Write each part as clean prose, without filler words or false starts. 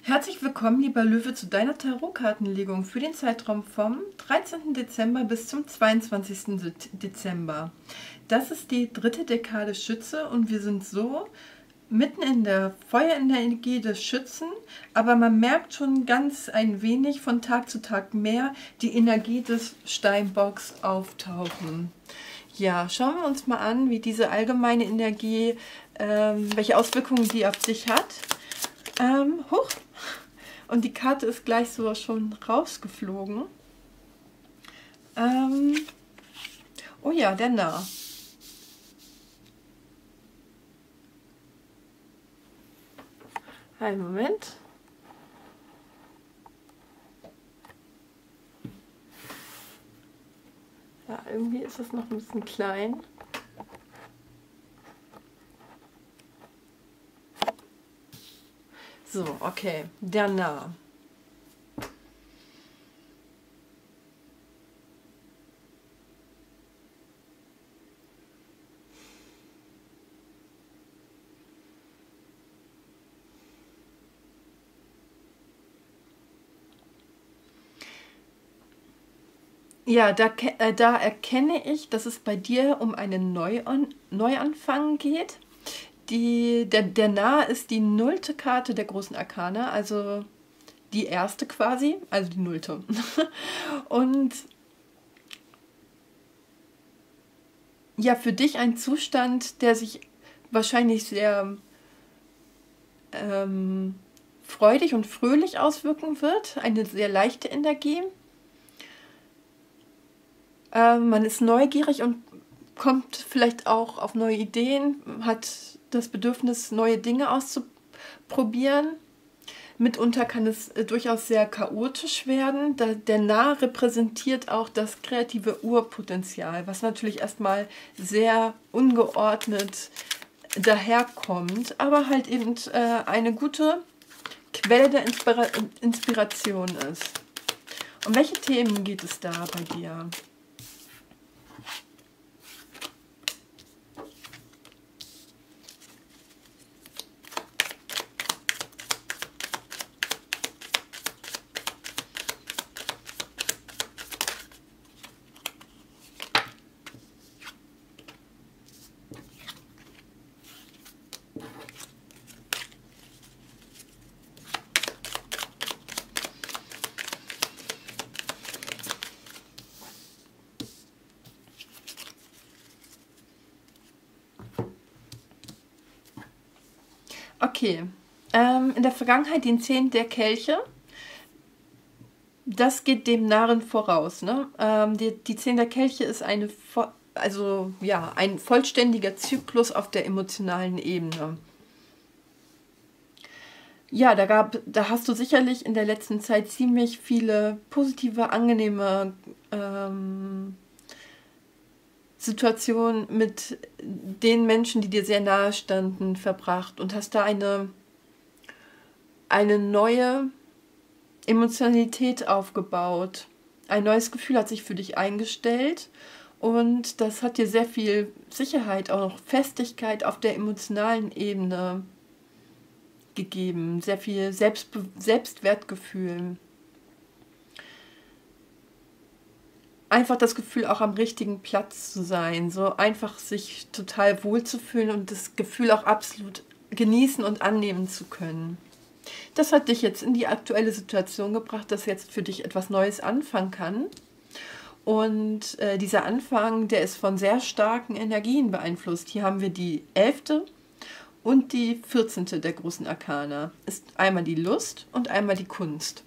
Herzlich willkommen, lieber Löwe, zu deiner Tarotkartenlegung für den Zeitraum vom 13. Dezember bis zum 22. Dezember. Das ist die dritte Dekade Schütze und wir sind so mitten in der Feuerenergie des Schützen, aber man merkt schon ganz ein wenig von Tag zu Tag mehr die Energie des Steinbocks auftauchen. Ja, schauen wir uns mal an, wie diese allgemeine Energie, welche Auswirkungen die auf dich hat. Huch! Und die Karte ist gleich so schon rausgeflogen. Oh ja, der Narr. Einen Moment. Ja, irgendwie ist es noch ein bisschen klein. So, okay, der Narr. Ja, da erkenne ich, dass es bei dir um einen Neuanfang geht. Der Narr ist die 0. Karte der großen Arkana, also die erste quasi, also die 0. Und ja, für dich ein Zustand, der sich wahrscheinlich sehr freudig und fröhlich auswirken wird, eine sehr leichte Energie. Man ist neugierig und kommt vielleicht auch auf neue Ideen, hat das Bedürfnis, neue Dinge auszuprobieren. Mitunter kann es durchaus sehr chaotisch werden. Der Narr repräsentiert auch das kreative Urpotenzial, was natürlich erstmal sehr ungeordnet daherkommt, aber halt eben eine gute Quelle der Inspiration ist. Um welche Themen geht es da bei dir? Okay, in der Vergangenheit den 10 der Kelche, das geht dem Narren voraus. Ne? Die 10 der Kelche ist ein vollständiger Zyklus auf der emotionalen Ebene. Ja, da hast du sicherlich in der letzten Zeit ziemlich viele positive, angenehme Situation mit den Menschen, die dir sehr nahe standen, verbracht und hast da eine neue Emotionalität aufgebaut. Ein neues Gefühl hat sich für dich eingestellt und das hat dir sehr viel Sicherheit, auch noch Festigkeit auf der emotionalen Ebene gegeben, sehr viel Selbstwertgefühl. Einfach das Gefühl, auch am richtigen Platz zu sein, so einfach sich total wohlzufühlen und das Gefühl auch absolut genießen und annehmen zu können. Das hat dich jetzt in die aktuelle Situation gebracht, dass jetzt für dich etwas Neues anfangen kann. Und dieser Anfang, der ist von sehr starken Energien beeinflusst. Hier haben wir die 11. und die 14. der großen Arkana. Ist einmal die Lust und einmal die Kunst.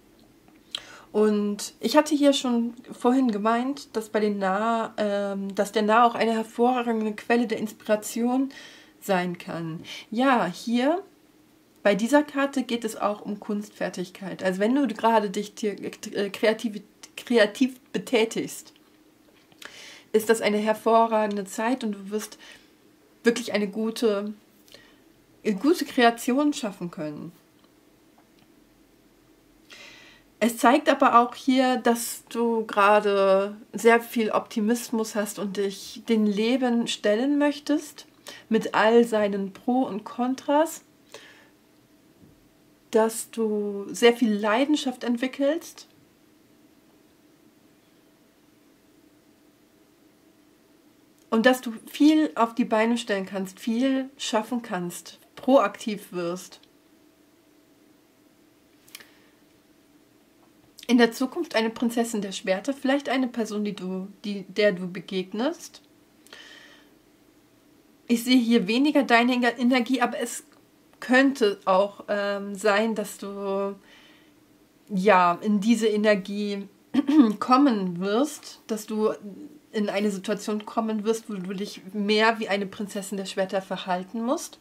Und ich hatte hier schon vorhin gemeint, dass der Narr auch eine hervorragende Quelle der Inspiration sein kann. Ja, hier bei dieser Karte geht es auch um Kunstfertigkeit. Also wenn du gerade dich kreativ betätigst, ist das eine hervorragende Zeit und du wirst wirklich eine gute Kreation schaffen können. Es zeigt aber auch hier, dass du gerade sehr viel Optimismus hast und dich dem Leben stellen möchtest, mit all seinen Pro und Kontras. dass du sehr viel Leidenschaft entwickelst. Und dass du viel auf die Beine stellen kannst, viel schaffen kannst, proaktiv wirst. In der Zukunft eine Prinzessin der Schwerter, vielleicht eine Person, der du begegnest. Ich sehe hier weniger deine Energie, aber es könnte auch sein, dass du ja in diese Energie kommen wirst, dass du in eine Situation kommen wirst, wo du dich mehr wie eine Prinzessin der Schwerter verhalten musst.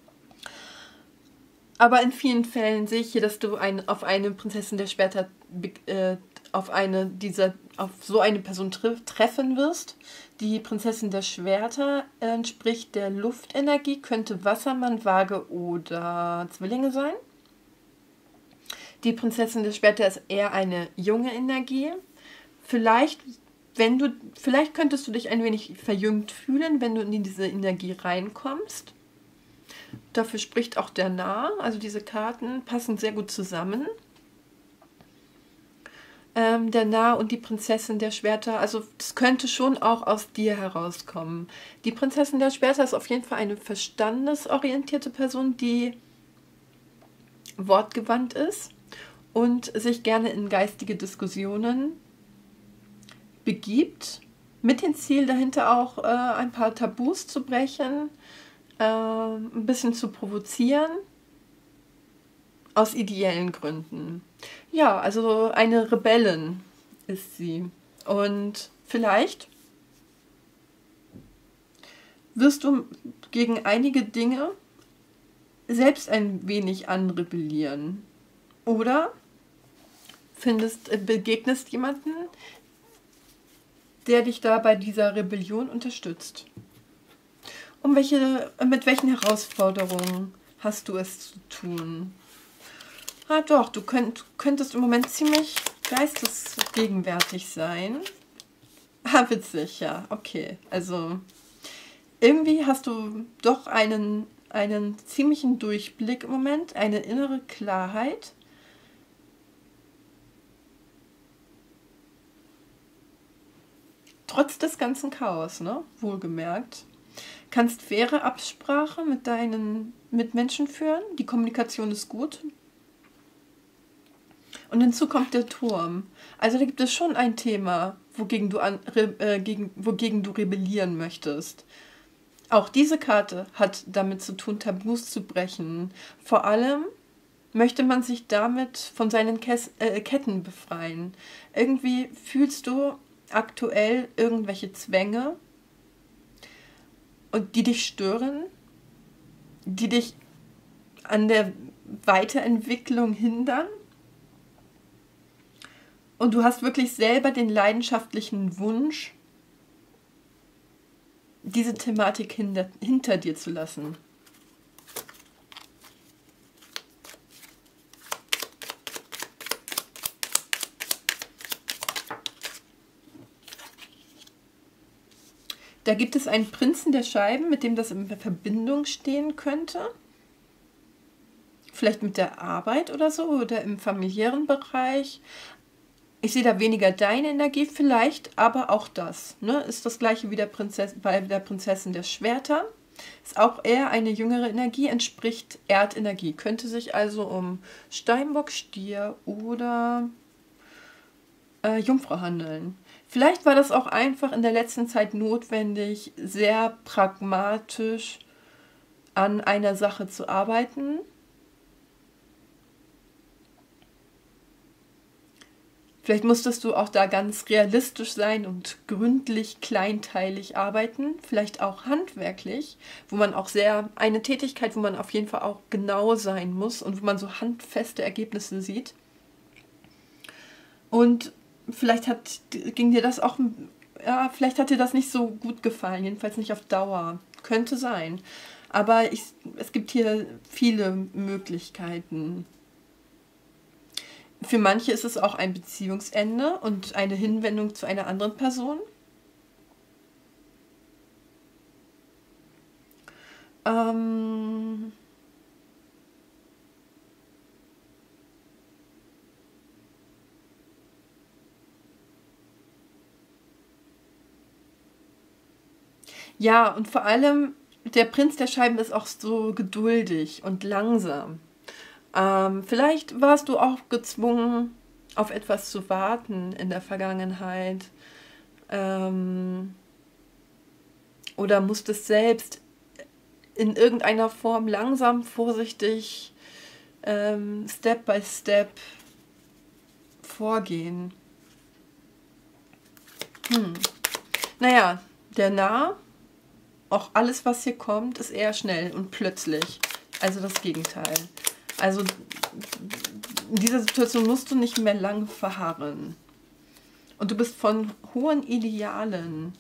Aber in vielen Fällen sehe ich hier, dass du auf eine Prinzessin der Schwerter, auf so eine Person treffen wirst. Die Prinzessin der Schwerter entspricht der Luftenergie, könnte Wassermann, Waage oder Zwillinge sein. Die Prinzessin der Schwerter ist eher eine junge Energie. Vielleicht könntest du dich ein wenig verjüngt fühlen, wenn du in diese Energie reinkommst. Dafür spricht auch der Narr, also diese Karten passen sehr gut zusammen. Der Narr und die Prinzessin der Schwerter, also das könnte schon auch aus dir herauskommen. Die Prinzessin der Schwerter ist auf jeden Fall eine verstandesorientierte Person, die wortgewandt ist und sich gerne in geistige Diskussionen begibt, mit dem Ziel dahinter auch ein paar Tabus zu brechen, ein bisschen zu provozieren, aus ideellen Gründen. Ja, also eine Rebellin ist sie. Und vielleicht wirst du gegen einige Dinge selbst ein wenig anrebellieren. Oder begegnest jemanden, der dich da bei dieser Rebellion unterstützt. Mit welchen Herausforderungen hast du es zu tun? Ah doch, du könntest im Moment ziemlich geistesgegenwärtig sein. Ah, witzig, ja, okay. Also irgendwie hast du doch einen ziemlichen Durchblick im Moment, eine innere Klarheit. Trotz des ganzen Chaos, ne? Wohlgemerkt. Kannst faire Absprache mit deinen Mitmenschen führen. Die Kommunikation ist gut. Und hinzu kommt der Turm. Also da gibt es schon ein Thema, wogegen du rebellieren möchtest. Auch diese Karte hat damit zu tun, Tabus zu brechen. Vor allem möchte man sich damit von seinen Ketten befreien. Irgendwie fühlst du aktuell irgendwelche Zwänge, und die dich stören, die dich an der Weiterentwicklung hindern. Und du hast wirklich selber den leidenschaftlichen Wunsch, diese Thematik hinter dir zu lassen. Da gibt es einen Prinzen der Scheiben, mit dem das in Verbindung stehen könnte. Vielleicht mit der Arbeit oder so oder im familiären Bereich. Ich sehe da weniger deine Energie, vielleicht aber auch das. Ne? Ist das gleiche wie bei der Prinzessin der Schwerter. Ist auch eher eine jüngere Energie, entspricht Erdenergie. Könnte sich also um Steinbock, Stier oder Jungfrau handeln. Vielleicht war das auch einfach in der letzten Zeit notwendig, sehr pragmatisch an einer Sache zu arbeiten. Vielleicht musstest du auch da ganz realistisch sein und gründlich, kleinteilig arbeiten, vielleicht auch handwerklich, eine Tätigkeit, wo man auf jeden Fall auch genau sein muss und wo man so handfeste Ergebnisse sieht. Und vielleicht hat dir das nicht so gut gefallen, jedenfalls nicht auf Dauer. Könnte sein. Aber es gibt hier viele Möglichkeiten. Für manche ist es auch ein Beziehungsende und eine Hinwendung zu einer anderen Person. Ja, und vor allem, der Prinz der Scheiben ist auch so geduldig und langsam. Vielleicht warst du auch gezwungen, auf etwas zu warten in der Vergangenheit. Ähm, oder musstest selbst in irgendeiner Form langsam, vorsichtig, Step by Step vorgehen. Naja, der Narr, auch alles, was hier kommt, ist eher schnell und plötzlich. Also das Gegenteil. Also in dieser Situation musst du nicht mehr lang verharren. Und du bist von hohen Idealen.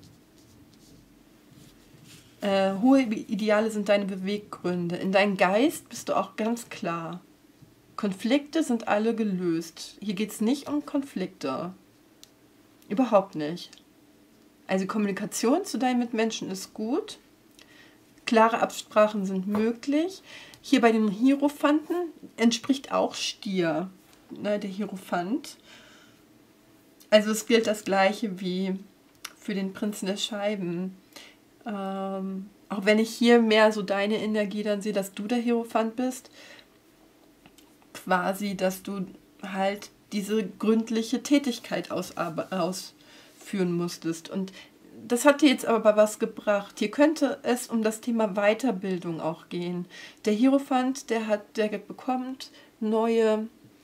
Hohe Ideale sind deine Beweggründe. In deinem Geist bist du auch ganz klar. Konflikte sind alle gelöst. Hier geht es nicht um Konflikte. Überhaupt nicht. Also Kommunikation zu deinen Mitmenschen ist gut. Klare Absprachen sind möglich. Hier bei den Hierophanten entspricht auch Stier, ne, der Hierophant. Also es gilt das Gleiche wie für den Prinzen der Scheiben. Auch wenn ich hier mehr so deine Energie dann sehe, dass du der Hierophant bist, quasi, dass du halt diese gründliche Tätigkeit ausführen musstest. Und das hat dir jetzt aber was gebracht. Hier könnte es um das Thema Weiterbildung auch gehen. Der Hierophant, der bekommt neues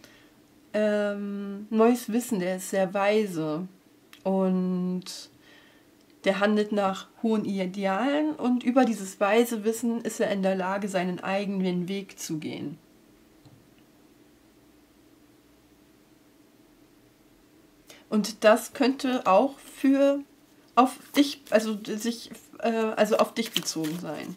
Wissen, der ist sehr weise und der handelt nach hohen Idealen und über dieses weise Wissen ist er in der Lage, seinen eigenen Weg zu gehen. Und das könnte auch auf dich, also auf dich bezogen sein.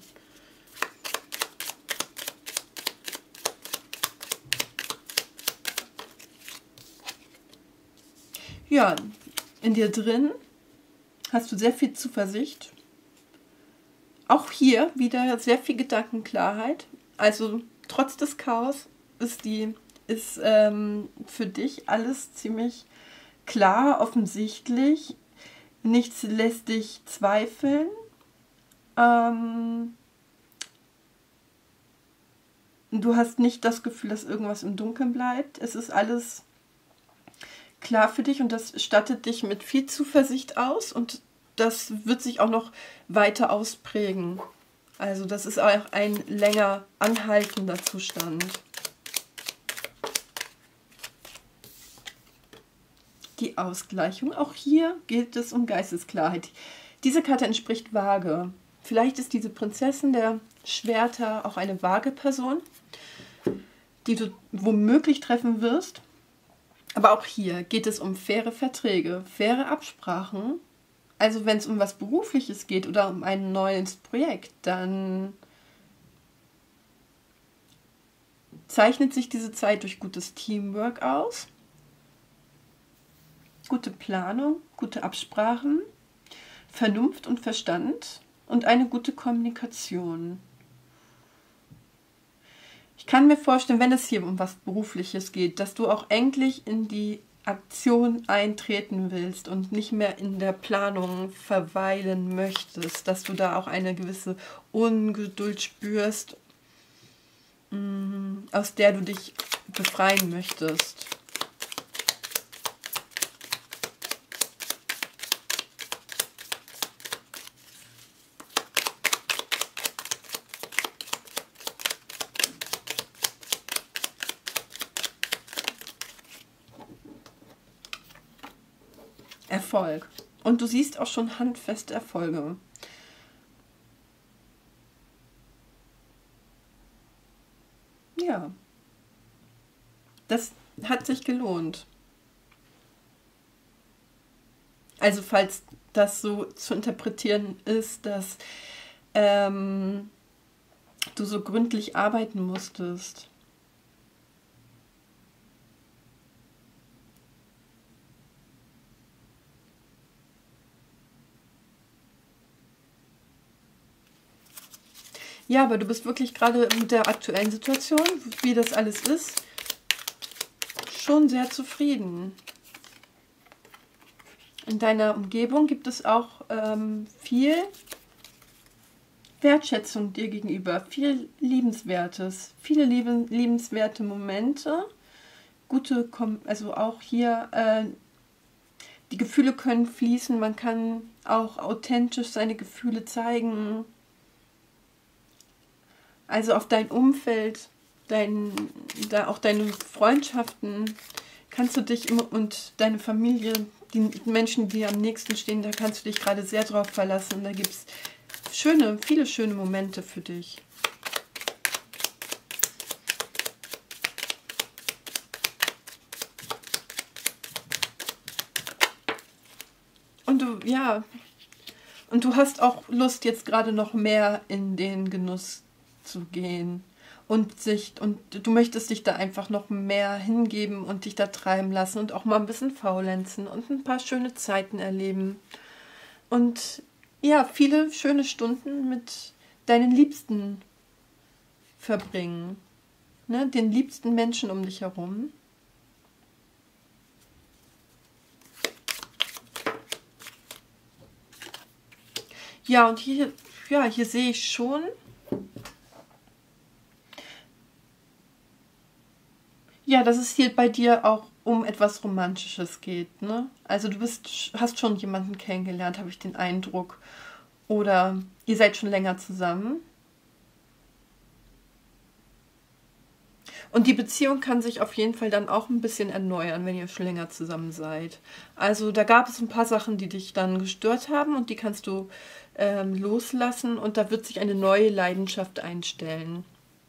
Ja, in dir drin hast du sehr viel Zuversicht. Auch hier wieder sehr viel Gedankenklarheit. Also trotz des Chaos ist für dich alles ziemlich klar, offensichtlich. Nichts lässt dich zweifeln. Du hast nicht das Gefühl, dass irgendwas im Dunkeln bleibt. Es ist alles klar für dich und das stattet dich mit viel Zuversicht aus und das wird sich auch noch weiter ausprägen. Also das ist auch ein länger anhaltender Zustand. Die Ausgleichung. Auch hier geht es um Geistesklarheit. Diese Karte entspricht Waage. Vielleicht ist diese Prinzessin der Schwerter auch eine Waage-Person, die du womöglich treffen wirst. Aber auch hier geht es um faire Verträge, faire Absprachen. Also wenn es um was Berufliches geht oder um ein neues Projekt, dann zeichnet sich diese Zeit durch gutes Teamwork aus, gute Planung, gute Absprachen, Vernunft und Verstand und eine gute Kommunikation. Ich kann mir vorstellen, wenn es hier um was Berufliches geht, dass du auch endlich in die Aktion eintreten willst und nicht mehr in der Planung verweilen möchtest, dass du da auch eine gewisse Ungeduld spürst, aus der du dich befreien möchtest. Erfolg. Und du siehst auch schon handfeste Erfolge. Ja. Das hat sich gelohnt. Also falls das so zu interpretieren ist, dass du so gründlich arbeiten musstest. Ja, aber du bist wirklich gerade mit der aktuellen Situation, wie das alles ist, schon sehr zufrieden. In deiner Umgebung gibt es auch viel Wertschätzung dir gegenüber, viel Liebenswertes, viele liebenswerte Momente, also auch hier, die Gefühle können fließen, man kann auch authentisch seine Gefühle zeigen, also auf dein Umfeld, auch deine Freundschaften, kannst du dich immer und deine Familie, die Menschen, die am nächsten stehen, da kannst du dich gerade sehr drauf verlassen. Da gibt es viele schöne Momente für dich. Und du hast auch Lust, jetzt gerade noch mehr in den Genuss zu gehen. Und du möchtest dich da einfach noch mehr hingeben und dich da treiben lassen und auch mal ein bisschen faulenzen und ein paar schöne Zeiten erleben. Und ja, viele schöne Stunden mit deinen Liebsten verbringen. Ne? Den liebsten Menschen um dich herum. Ja, und hier sehe ich schon, ja, dass es hier bei dir auch um etwas Romantisches geht, ne? Also hast schon jemanden kennengelernt, habe ich den Eindruck. Oder ihr seid schon länger zusammen. Und die Beziehung kann sich auf jeden Fall dann auch ein bisschen erneuern, wenn ihr schon länger zusammen seid. Also da gab es ein paar Sachen, die dich dann gestört haben und die kannst du loslassen und da wird sich eine neue Leidenschaft einstellen.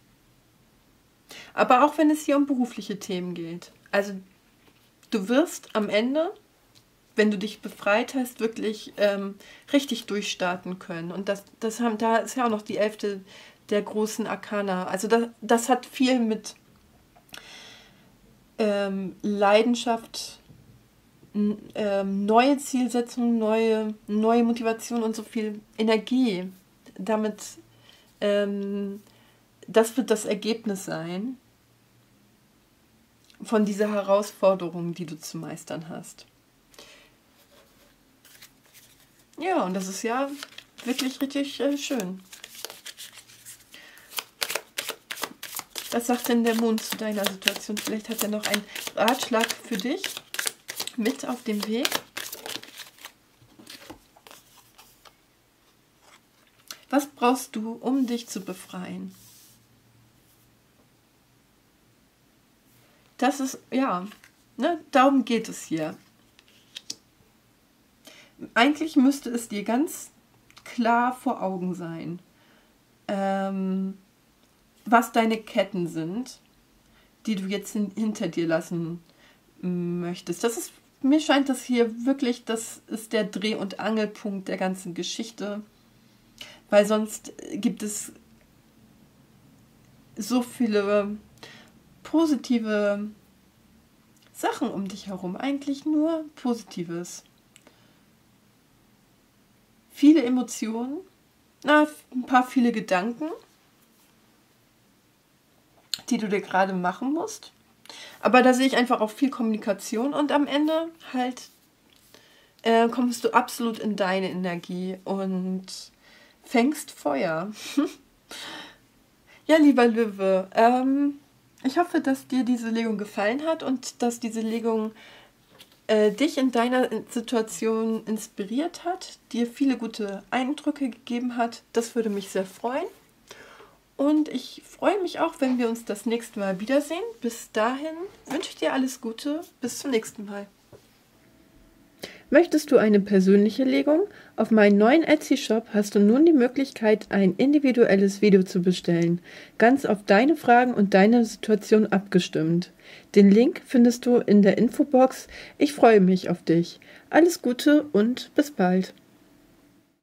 Aber auch wenn es hier um berufliche Themen geht. Also du wirst am Ende, wenn du dich befreit hast, wirklich richtig durchstarten können. Und da ist ja auch noch die 11. der großen Arkana. Also das hat viel mit Leidenschaft, neue Zielsetzungen, neue Motivation und so viel Energie. Damit, das wird das Ergebnis sein von dieser Herausforderung, die du zu meistern hast. Ja, und das ist ja wirklich richtig schön. Was sagt denn der Mond zu deiner Situation? Vielleicht hat er noch einen Ratschlag für dich mit auf dem Weg. Was brauchst du, um dich zu befreien? Das ist, ja, ne, darum geht es hier. Eigentlich müsste es dir ganz klar vor Augen sein, was deine Ketten sind, die du jetzt hinter dir lassen möchtest. Mir scheint das hier wirklich, das ist der Dreh- und Angelpunkt der ganzen Geschichte, weil sonst gibt es so viele positive Sachen um dich herum, eigentlich nur Positives. Viele Emotionen, viele Gedanken, die du dir gerade machen musst. Aber da sehe ich einfach auch viel Kommunikation und am Ende halt kommst du absolut in deine Energie und fängst Feuer. Ja, lieber Löwe, ich hoffe, dass dir diese Legung gefallen hat und dass diese Legung dich in deiner Situation inspiriert hat, dir viele gute Eindrücke gegeben hat. Das würde mich sehr freuen. Und ich freue mich auch, wenn wir uns das nächste Mal wiedersehen. Bis dahin wünsche ich dir alles Gute. Bis zum nächsten Mal. Möchtest du eine persönliche Legung? Auf meinem neuen Etsy-Shop hast du nun die Möglichkeit, ein individuelles Video zu bestellen, ganz auf deine Fragen und deine Situation abgestimmt. Den Link findest du in der Infobox. Ich freue mich auf dich. Alles Gute und bis bald.